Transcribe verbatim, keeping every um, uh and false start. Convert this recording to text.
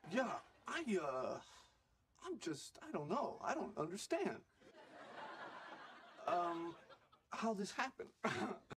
Yeah, I, uh, I'm just, I don't know. I don't understand. Um, how this happened.